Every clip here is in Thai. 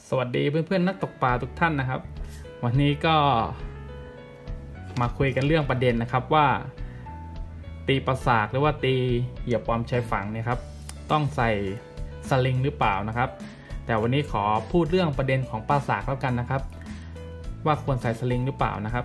สวัสดีเพื่อนๆนักตกปลาทุกท่านนะครับวันนี้ก็มาคุยกันเรื่องประเด็นนะครับว่าตีปลาสากหรือว่าตีเหยื่อปลอมชายฝั่งเนี่ยครับต้องใส่สลิงหรือเปล่านะครับแต่วันนี้ขอพูดเรื่องประเด็นของปลาสากแล้วกันนะครับว่าควรใส่สลิงหรือเปล่านะครับ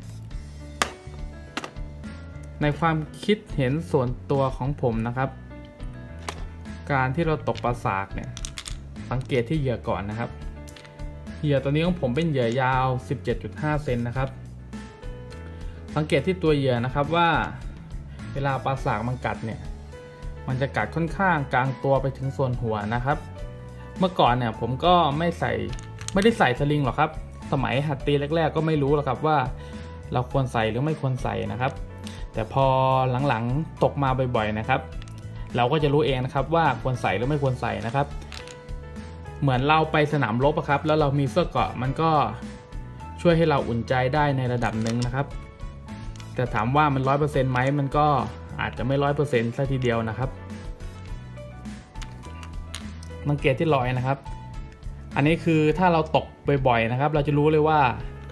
ในความคิดเห็นส่วนตัวของผมนะครับการที่เราตกปลาสากเนี่ยสังเกตที่เหยื่อก่อนนะครับเหยื่อตัวนี้ของผมเป็นเหยื่อยาว 17.5 เซนนะครับสังเกตที่ตัวเหยื่อนะครับว่าเวลาปลาสากมันกัดเนี่ยมันจะกัดค่อนข้างกลางตัวไปถึงส่วนหัวนะครับเมื่อก่อนเนี่ยผมก็ไม่ได้ใส่สลิงหรอกครับสมัยหัดตีแรกๆก็ไม่รู้หรอกครับว่าเราควรใส่หรือไม่ควรใส่นะครับแต่พอหลังๆตกมาบ่อยๆนะครับเราก็จะรู้เองนะครับว่าควรใส่หรือไม่ควรใส่นะครับเหมือนเราไปสนามรบครับแล้วเรามีเสื้อเกราะมันก็ช่วยให้เราอุ่นใจได้ในระดับหนึ่งนะครับแต่ถามว่ามัน 100% ไหมมันก็อาจจะไม่ 100% ซะทีเดียวนะครับสังเกตที่รอยนะครับอันนี้คือถ้าเราตกบ่อยๆนะครับเราจะรู้เลยว่า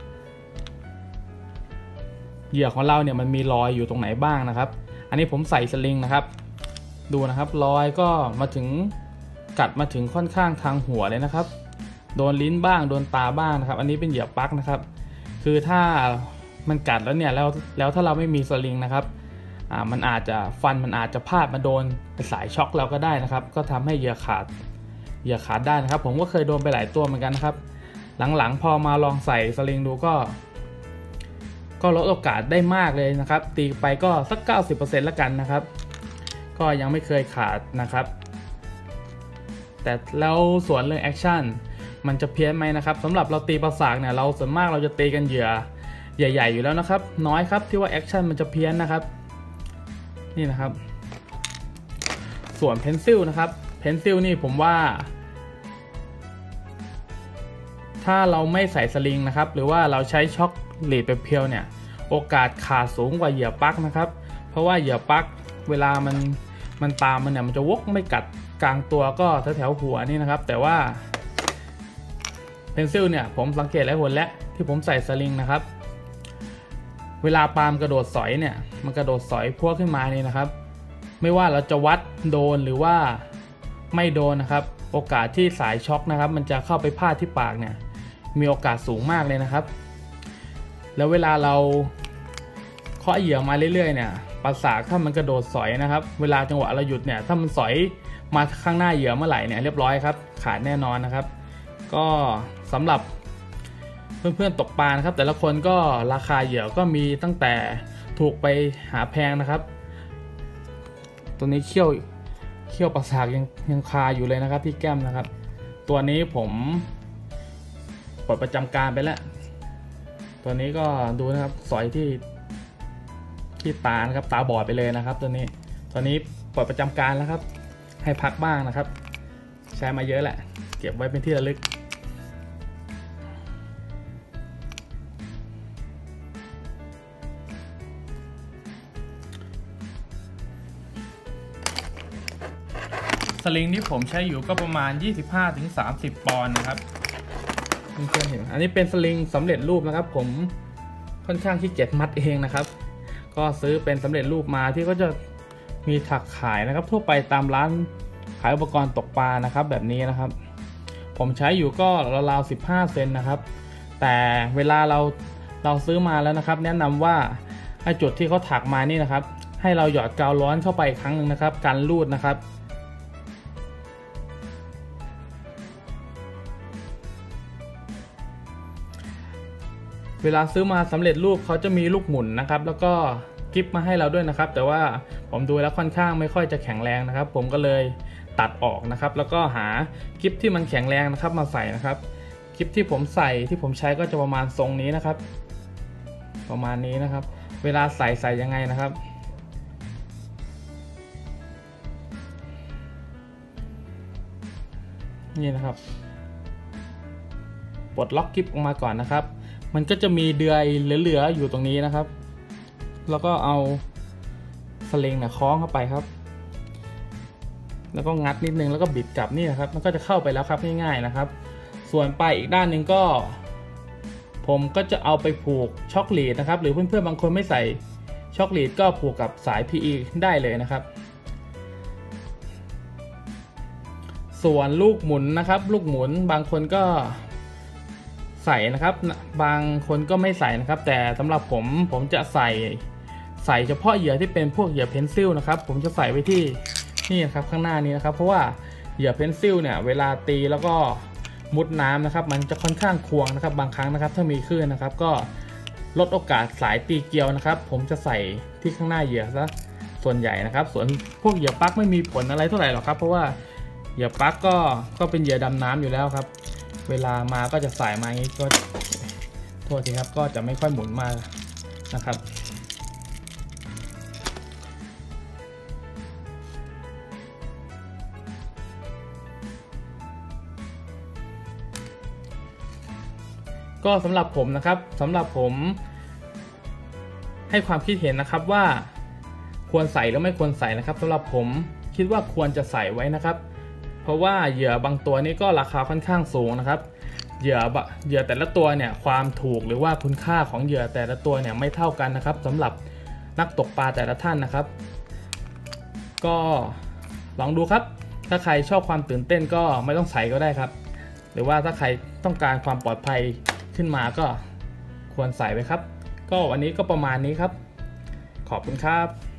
เหยื่อของเราเนี่ยมันมีรอยอยู่ตรงไหนบ้างนะครับอันนี้ผมใส่สลิงนะครับดูนะครับรอยก็มาถึงกัดมาถึงค่อนข้างทางหัวเลยนะครับโดนลิ้นบ้างโดนตาบ้างนะครับอันนี้เป็นเหยื่อปักนะครับคือถ้ามันกัดแล้วเนี่ยแล้วถ้าเราไม่มีสลิงนะครับมันอาจจะพลาดมาโดนสายช็อคเราก็ได้นะครับก็ทำให้เหยื่อขาดได้นะครับผมก็เคยโดนไปหลายตัวเหมือนกันนะครับหลังๆพอมาลองใส่สลิงดูก็ลดโอกาสได้มากเลยนะครับตีไปก็สัก 90% แล้วกันนะครับก็ยังไม่เคยขาดนะครับแต่แล้วส่วนเรื่องแอคชั่นมันจะเพี้ยนไหมนะครับสำหรับเราตีปลาสากเนี่ยเราส่วนมากเราจะตีกันเหยื่อใหญ่ๆอยู่แล้วนะครับน้อยครับที่ว่าแอคชั่นมันจะเพี้ยนนะครับนี่นะครับส่วนเพนซิลนะครับเพนซิลนี่ผมว่าถ้าเราไม่ใส่สลิงนะครับหรือว่าเราใช้ช็อคลีดไปเพียวเนี่ยโอกาสขาดสูงกว่าเหยื่อปักนะครับเพราะว่าเหยื่อปักเวลามันตามมันเนี่ยมันจะวกไม่กัดกลางตัวก็แถวหัวนี่นะครับแต่ว่าเพนซิลเนี่ยผมสังเกตหลายหนแล้วที่ผมใส่สลิงนะครับเวลาปาล์มกระโดดสอยเนี่ยมันกระโดดสอยพวกขึ้นมานี่นะครับไม่ว่าเราจะวัดโดนหรือว่าไม่โดนนะครับโอกาสที่สายช็อคนะครับมันจะเข้าไปพาดที่ปากเนี่ยมีโอกาสสูงมากเลยนะครับแล้วเวลาเราเคาะเหยื่อมาเรื่อยๆเนี่ยปลาสากถ้ามันกระโดดสอยนะครับเวลาจังหวะเราหยุดเนี่ยถ้ามันสอยมาข้างหน้าเหยื่อเมื่อไหร่เนี่ยเรียบร้อยครับขาดแน่นอนนะครับก็สำหรับเพื่อนๆตกปลานะครับแต่ละคนก็ราคาเหยื่อก็มีตั้งแต่ถูกไปหาแพงนะครับตัวนี้เขี้ยวปลาสากยังคาอยู่เลยนะครับที่แก้มนะครับตัวนี้ผมปลดประจำการไปแล้วตัวนี้ก็ดูนะครับสอยที่ตานะครับตาบอดไปเลยนะครับตัวนี้ปลดประจำการแล้วครับให้พักบ้างนะครับใช้มาเยอะแหละเก็บไว้เป็นที่ระลึกสลิงที่ผมใช้อยู่ก็ประมาณ 25-30 ปอนด์นะครับเพื่อนๆเห็นอันนี้เป็นสลิงสำเร็จรูปนะครับผมค่อนข้างขี้เกียจมัดเองนะครับก็ซื้อเป็นสำเร็จรูปมาที่ก็จะมีถักขายนะครับทั่วไปตามร้านขายอุปกรณ์ตกปลานะครับแบบนี้นะครับผมใช้อยู่ก็ราวๆ15 เซนนะครับแต่เวลาเราซื้อมาแล้วนะครับแนะนำว่าไอ้จุดที่เขาถักมานี่นะครับให้เราหยอดกาวร้อนเข้าไปอีกครั้งหนึ่งนะครับกันรูดนะครับเวลาซื้อมาสำเร็จรูปเขาจะมีลูกหมุนนะครับแล้วก็กิฟต์มาให้เราด้วยนะครับแต่ว่าผมดูแล้วค่อนข้างไม่ค่อยจะแข็งแรงนะครับผมก็เลยตัดออกนะครับแล้วก็หากิฟต์ที่มันแข็งแรงนะครับมาใส่นะครับกิฟต์ที่ผมใส่ที่ผมใช้ก็จะประมาณทรงนี้นะครับประมาณนี้นะครับเวลาใส่ยังไงนะครับนี่นะครับปลดล็อกกิฟต์ออกมาก่อนนะครับมันก็จะมีเดือยเหลือๆอยู่ตรงนี้นะครับแล้วก็เอาสลิงคล้องเข้าไปครับแล้วก็งัดนิดนึงแล้วก็บิดกลับนี่นะครับมันก็จะเข้าไปแล้วครับง่ายๆนะครับส่วนปลายอีกด้านหนึ่งก็ผมก็จะเอาไปผูกช็อคลีดนะครับหรือเพื่อนๆบางคนไม่ใส่ช็อคลีดก็ผูกกับสาย PE ได้เลยนะครับส่วนลูกหมุนนะครับลูกหมุนบางคนก็ใส่นะครับบางคนก็ไม่ใส่นะครับแต่สำหรับผมจะใส่เฉพาะเหยื่อที่เป็นพวกเหยื่อเพนซิลนะครับผมจะใส่ไว้ที่นี่นะครับข้างหน้านี้นะครับเพราะว่าเหยื่อเพนซิลเนี่ยเวลาตีแล้วก็มุดน้ำนะครับมันจะค่อนข้างควงนะครับบางครั้งนะครับถ้ามีคลื่นนะครับก็ลดโอกาสสายตีเกลียวนะครับผมจะใส่ที่ข้างหน้าเหยื่อซะส่วนใหญ่นะครับส่วนพวกเหยื่อปลั๊กไม่มีผลอะไรเท่าไหร่หรอกครับเพราะว่าเหยื่อปลั๊กก็เป็นเหยื่อดำน้ำอยู่แล้วครับเวลามาก็จะสายมาอย่างนี้ก็โทษทีครับก็จะไม่ค่อยหมุนมานะครับก็สำหรับผมนะครับให้ความคิดเห็นนะครับว่าควรใส่หรือไม่ควรใส่นะครับสำหรับผมคิดว่าควรจะใส่ไว้นะครับเพราะว่าเหยื่อบางตัวนี้ก็ราคาค่อนข้างสูงนะครับเหยื่อแต่ละตัวเนี่ยความถูกหรือว่าคุณค่าของเหยื่อแต่ละตัวเนี่ยไม่เท่ากันนะครับสำหรับนักตกปลาแต่ละท่านนะครับก็ลองดูครับถ้าใครชอบความตื่นเต้นก็ไม่ต้องใส่ก็ได้ครับหรือว่าถ้าใครต้องการความปลอดภัยขึ้นมาก็ควรใส่ไว้ครับก็วันนี้ก็ประมาณนี้ครับขอบคุณครับ